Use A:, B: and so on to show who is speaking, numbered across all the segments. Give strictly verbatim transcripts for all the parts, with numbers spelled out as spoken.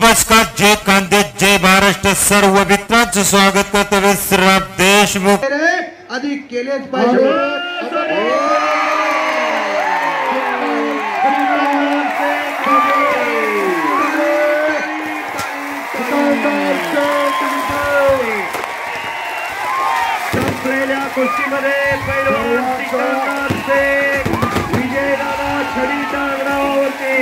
A: नमस्कार, जय कांदे, जय महाराष्ट्र. सर्व मित्रांचं स्वागत करतो विश्राम देशमुख.
B: अधिक केलेच पाहिजे.
C: संपलेल्या कुस्तीमध्ये पैलवान सिकंदर शेख विजयदादा छडीच्या ग्रावावरती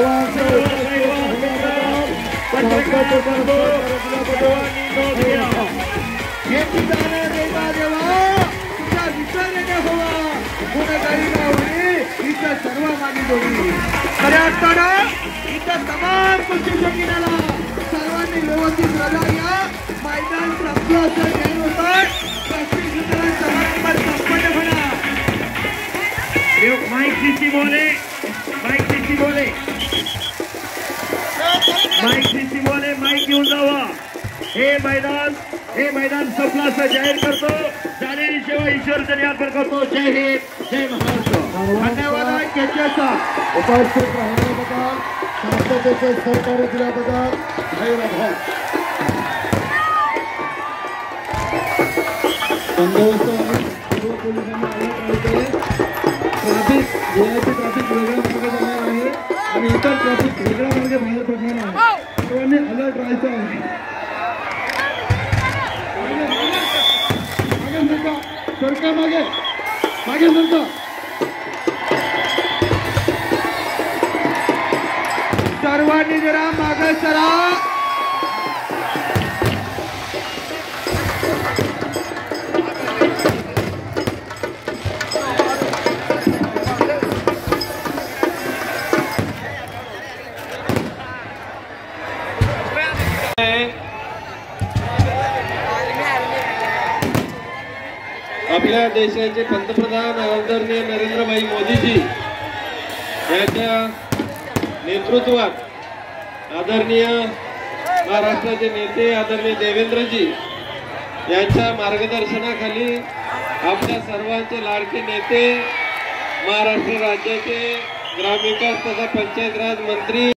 B: सर्वमान्य जोडी खऱ्या अर्थानं इथं तमाम कुस्ती शौकीनाला सर्वांनी व्यवस्थित रजा घ्या. मैदान संपलं असं जाहीर होतं. पस्तीस वितरण समारंभ संपन्न होणार.
C: माइक सीसी बोले, माइक सीसी बोले, माइक सीसी बोले, माइक घेऊन जावा. हे मैदान हे मैदान संपलं असं जाहीर करतो. झालेली सेवा ईश्वर जरी अर्पण करतो. जय हिंद, जय महाराष्ट्र.
B: धन्यवाद. उपस्थित राहिल्याबद्दल शांततेचे सहकार्य दिल्याबद्दल धन्यवाद. ट्रॅफिक वेळाची ट्रॅफिक वेगळ्या मार्गे जाणार आहे आणि इतर ट्रॅफिक वेगळ्या मार्गे बाहेर पडणार आहे. सर्वांनी अलर्ट राहायचं आहे. सरका मागे मागे सरका. सर्वांनी जरा मागे सरा.
D: आपल्या देशाचे पंतप्रधान आदरणीय नरेंद्रभाई मोदीजी यांच्या नेतृत्वात आदरणीय महाराष्ट्राचे नेते आदरणीय देवेंद्रजी यांच्या मार्गदर्शनाखाली आपल्या सर्वांचे लाडके नेते महाराष्ट्र राज्याचे ग्रामविकास तथा पंचायत राज मंत्री